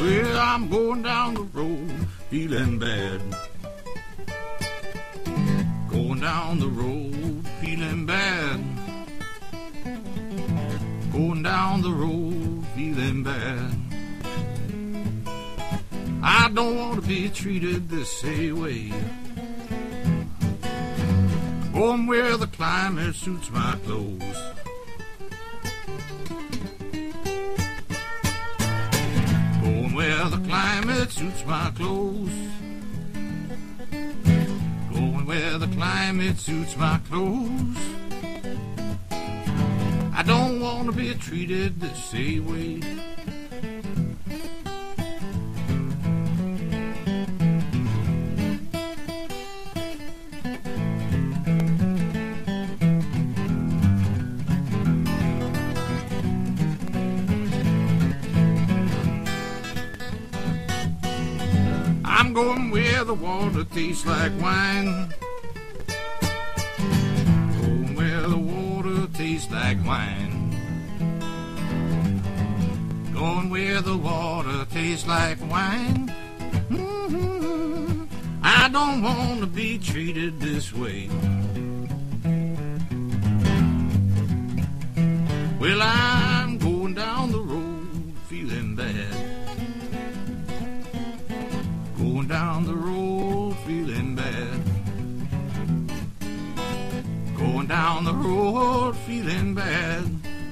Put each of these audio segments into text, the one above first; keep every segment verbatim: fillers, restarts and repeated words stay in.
Well, I'm going down the road feeling bad. Going down the road feeling bad. Going down the road feeling bad. I don't want to be treated this same way. Going where the climate suits my clothes. Going where the climate suits my clothes. Going where the climate suits my clothes. I don't want to be treated this same way. I'm going where the water tastes like wine. Going where the water tastes like wine. Going where the water tastes like wine. Mm-hmm. I don't want to be treated this way. Well, I'm going down the road feeling bad. Going down the road feeling bad. Going down the road feeling bad.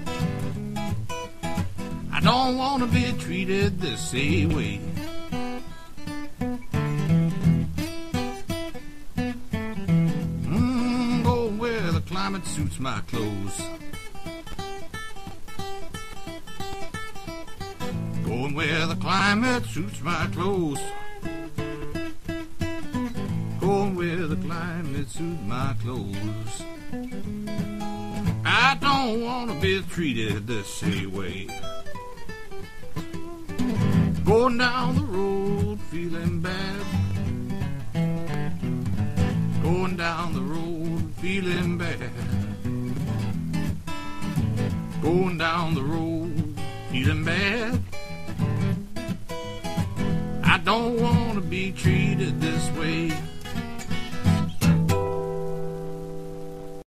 I don't want to be treated this same way. Mm, going where the climate suits my clothes. Going where the climate suits my clothes. Going where the climate suits my clothes. I don't want to be treated this same way. Going down the road feeling bad. Going down the road feeling bad. Going down the road feeling bad. I don't want to be treated this way.